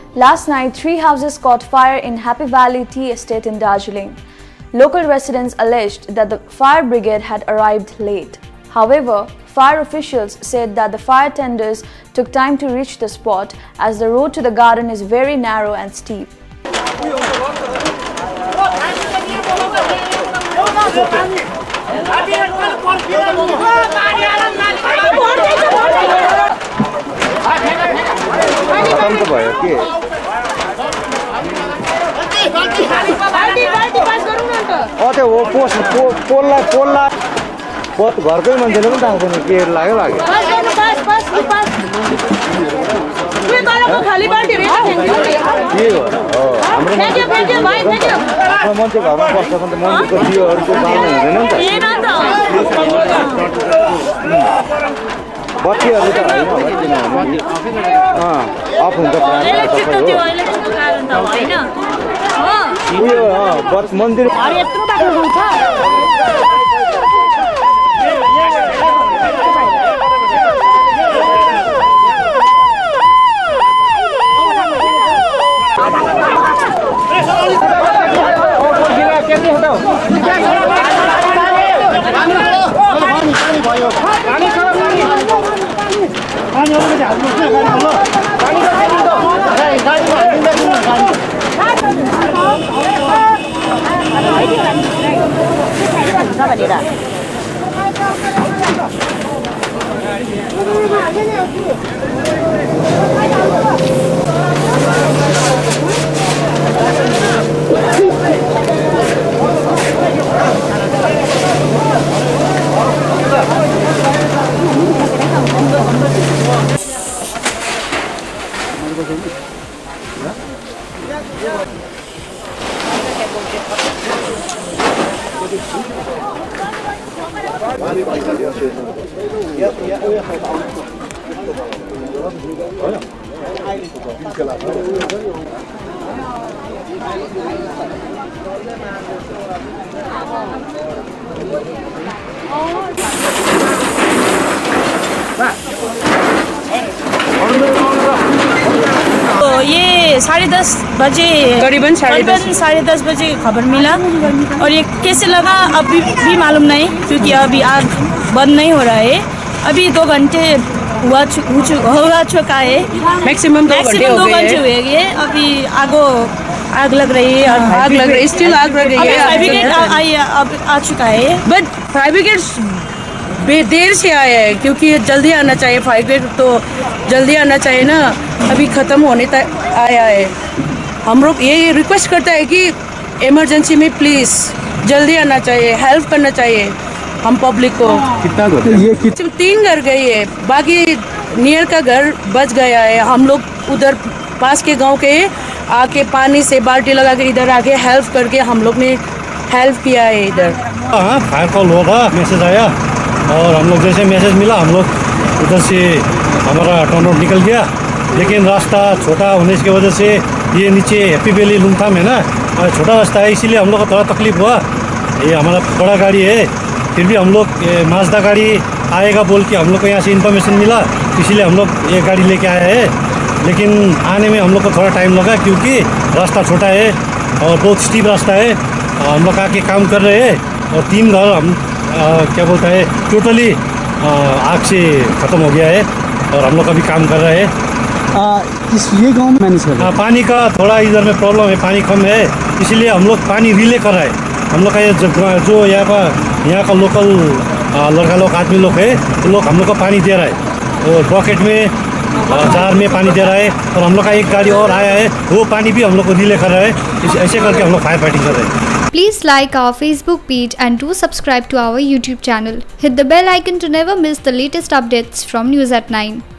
Last night, 3 houses caught fire in Happy Valley Tea Estate in Darjeeling. Local residents alleged that the fire brigade had arrived late. However, fire officials said that the fire tenders took time to reach the spot as the road to the garden is very narrow and steep. घरकै मान्छेले पनि ताक्दैन के लाग्यो लाग्यो मान्छे घरमा बस्छ भने त मन्दिरको दियोहरूको बाल्नु हुँदैन नि त बत्तीहरू त होइन अफ हुन्छ मन्दिर ये 10:30 बजे करीबन 10:30 बजे खबर मिला और ये कैसे लगा अभी भी मालूम नहीं, क्योंकि अभी आग बंद नहीं हो रहा है। अभी 2 घंटे हो चुका है, मैक्सिमम 2 घंटे हुए ये। अभी आग लग रही है और आग लग रही है, स्टिल आग लग रही है। फायर ब्रिगेड आ चुका है, बट फायर ब्रिगेड देर से आया है, क्योंकि जल्दी आना चाहिए। फायर ब्रिगेड तो जल्दी आना चाहिए ना, अभी ख़त्म होने तक आया है। हम लोग ये रिक्वेस्ट करता है कि इमरजेंसी में प्लीज़ जल्दी आना चाहिए, हेल्प करना चाहिए हम पब्लिक को। कितना घर ये 3 घर गई है, बाकी नियर का घर बच गया है। हम लोग उधर पास के गांव के आके पानी से बाल्टी लगा के इधर आके हेल्प करके हम लोग ने हेल्प किया है इधर। हाँ, फायर कॉल हुआ था, मैसेज आया और हम लोग जैसे मैसेज मिला हम लोग उधर से हमारा टर्न आउट निकल गया। लेकिन रास्ता छोटा होने की वजह से ये नीचे हैप्पी वैली लुमथाम है ना, छोटा रास्ता है, इसीलिए हम लोग को थोड़ा तकलीफ हुआ। ये हमारा बड़ा गाड़ी है, फिर भी हम लोग माजदा गाड़ी आएगा बोल के हम लोग को यहाँ से इन्फॉर्मेशन मिला, इसीलिए हम लोग ये गाड़ी लेके आए हैं। लेकिन आने में हम लोग को थोड़ा टाइम लगा, क्योंकि रास्ता छोटा है और बहुत स्टीप रास्ता है। हम लोग आके काम कर रहे हैं और 3 घर हम क्या बोलता है टोटली आग से ख़त्म हो गया है और हम लोग अभी काम कर रहे हैं। ये गांव में मैनेज कर रहे हैं। पानी का थोड़ा इधर में प्रॉब्लम है, पानी कम है, इसीलिए हम लोग पानी रिले कर रहे हैं। हम लोग का ये जो यहाँ का लोकल लड़का लोग आदमी लोग है, तो लोग हम लोग को पानी दे रहा है, और बकेट में जार में पानी दे रहा है। और हम लोग का एक गाड़ी और आया है, वो पानी भी हम लोग को रिले कर रहा है। ऐसे करके हम लोग फायर फाइटिंग कर रहे हैं। Please like our Facebook page and do subscribe to our YouTube channel. Hit the bell icon to never miss the latest updates from News at 9.